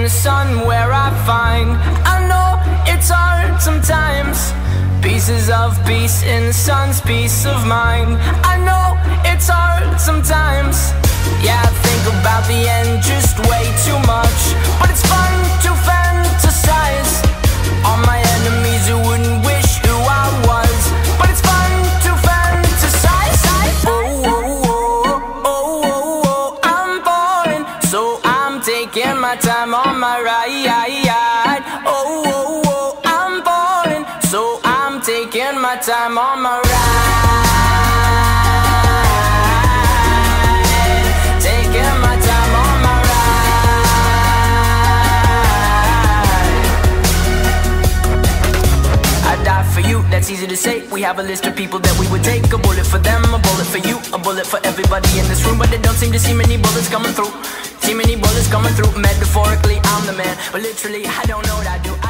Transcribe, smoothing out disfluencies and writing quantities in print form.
the sun where I find, I know it's hard sometimes, pieces of peace in the sun's peace of mind. I know it's hard sometimes, yeah, I think about the end just way too much, but it's fun to fantasize on my enemies who wouldn't wish who I was, but it's fun to fantasize. Oh, oh, oh, oh, oh, oh, I'm falling, so I'm taking my time on my ride. Oh, oh, oh, I'm falling, so I'm taking my time on my ride. Taking my time on my ride. I'd die for you, that's easy to say. We have a list of people that we would take. A bullet for them, a bullet for you, a bullet for everybody in this room. But they don't seem to see many bullets coming through. See many bullets coming through. Metaphorically, I'm the man, but literally, I don't know what I do.